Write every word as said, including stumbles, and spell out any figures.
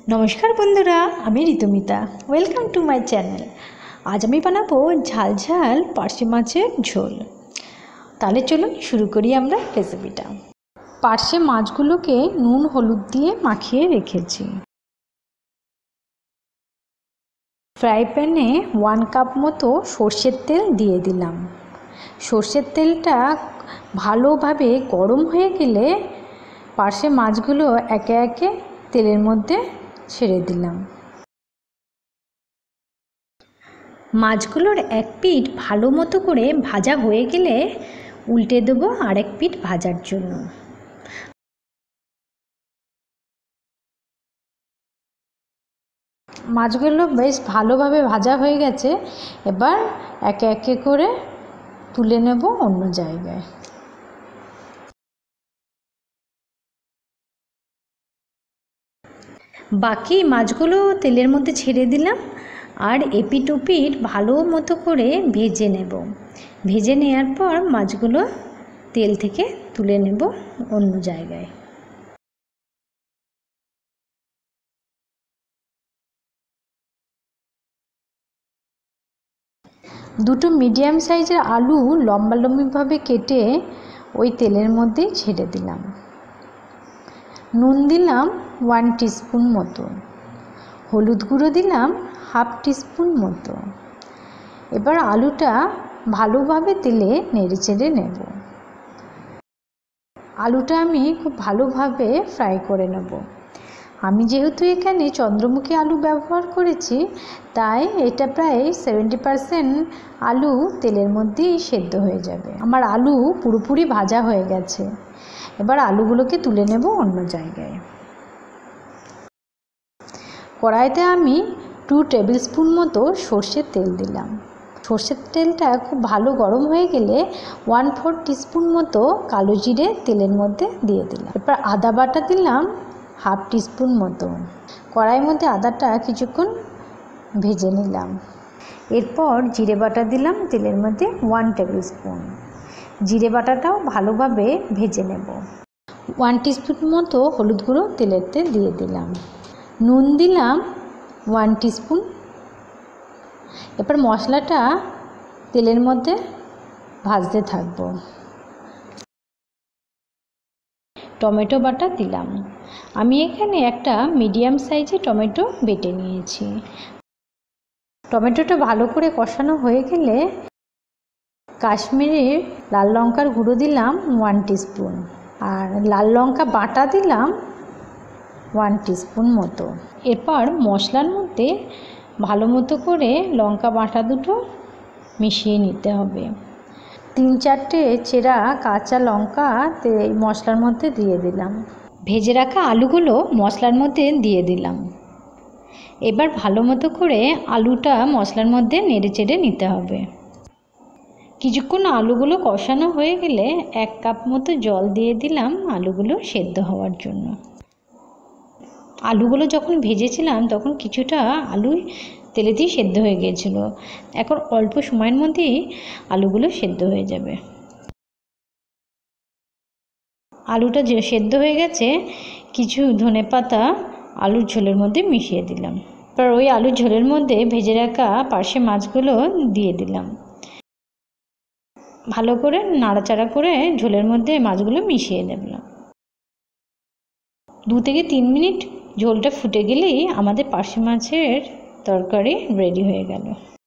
नमस्कार बंधुरा आमी Ritumita welcome to my channel. आज आमी बानाबो झाल झाल पार्शे माछेर झोल। ताहले चलुन शुरू करी आमरा रेसिपिटा। पार्शे माछगुलोके नुन हलुद दिए माखिए रेखेछि। फ्राई पैने वन कप मतो सर्षेर तेल दिए दिलाम। सर्षेर तेलटा भालोभाबे गरम हये गेले पार्शे माछगुलो एके एके तेलेर मध्य छेड़े दिलाम। माछगुलोर एक पिठ भालो मतो करे भाजा हये गेले उल्टे देब आरेक पिठ भाजार जोन्नो। माछगुलो बेश भालोभाबे भाजा हये गेछे। एबार एके एके करे तुले नेब अन्य जायगाय। बाकी माछगुलो तेलेर मध्य छेड़े दिलाम और एपिट ओपिट भालो मतो करे भेजे नेब। भेजे नेওয়ার पर माछगुलो तेल थेके तुले नेब अन्य जायगाय। दुटो मीडियम साइजेर आलू लम्बा लम्बी भावे केटे ओई तेलेर मধ্যে छेड़े दिलाम। नुन दिलाम वन टीस्पून मतो, हलुद गुड़ो दिलाम हाफ टीस्पून मतो। एबार आलूटा भालोभाबे तेले नेड़े चेड़े नेब। आलूटा आमी खूब भालोभाबे फ्राई करे नेब। आमी जेहेतु एखाने चंद्रमुखी आलू व्यवहार करेছি ताई एटा प्राय सेवेंटी पार्सेंट आलू तेलेर मধ্যেই सेদ্ধ হয়ে যাবে। আমার आलू পুরোপুরি ভাজা হয়ে গেছে। এবার আলুগুলোকে তুলে নেব অন্য জায়গায়। কড়াইতে আমি टू टेबिल स्पून मतो সরষের তেল দিলাম। সরষের তেলটা খুব ভালো গরম হয়ে গেলে वन फोर टीस्पून मतो কালো জিরে তেলের মধ্যে দিয়ে দিলাম। এরপর আদা বাটা দিলাম हाफ टीस्पून मतो। কড়াইয়ের মধ্যে আদাটা কিছুক্ষণ ভেজে নিলাম। এরপর জিরে বাটা দিলাম তেলের মধ্যে वन टेबिल स्पून। জিরে বাটাটাও ভালোভাবে ভেজে নেব। वन टीस्पून মতো হলুদ গুঁড়ো তেলেতে দিয়ে দিলাম। নুন দিলাম वन टीस्पून। এরপর মশলাটা তেলের মধ্যে ভাজতে থাকব। টমেটো বাটা দিলাম। আমি এখানে একটা মিডিয়াম সাইজের টমেটো বেটে নিয়েছি। টমেটোটা ভালো করে কষানো হয়ে গেলে কাশ্মীরি লাল লঙ্কার গুঁড়ো দিলাম वन टीस्पून আর লাল লঙ্কা বাটা দিলাম वन टीस्पून মতো। এরপর মশলার মধ্যে ভালো মতো করে লঙ্কা বাটা দুটো মিশিয়ে নিতে হবে। তিন চারটে চেরা কাঁচা লঙ্কা মশলার মধ্যে দিয়ে দিলাম। ভেজে রাখা আলুগুলো মশলার মধ্যে দিয়ে দিলাম। এবার ভালো মতো করে আলুটা মশলার মধ্যে নেড়ে চেড়ে নিতে হবে। কিছুক্ষণ আলুগুলো কষানো হয়ে গেলে এক কাপ মতো জল দিয়ে দিলাম আলুগুলো সেদ্ধ হওয়ার জন্য। আলুগুলো যখন ভেজেছিলাম তখন কিছুটা আলু তেলেতেই সেদ্ধ হয়ে গিয়েছিল। এখন অল্প সময়ের মধ্যেই আলুগুলো সেদ্ধ হয়ে যাবে। আলুটা যে সেদ্ধ হয়ে গেছে কিছু ধনেপাতা আলুর ঝোলের মধ্যে মিশিয়ে দিলাম। তারপর ওই আলুর ঝোলের মধ্যে ভেজে রাখা পার্শে মাছগুলো দিয়ে দিলাম। ভালো করে নাড়াচাড়া করে ঝোলের মধ্যে মাছগুলো মিশিয়ে দিলাম। দু থেকে তিন মিনিট ঝোলটা ফুটে গেলেই আমাদের পার্শে মাছের তরকারি রেডি হয়ে গেল।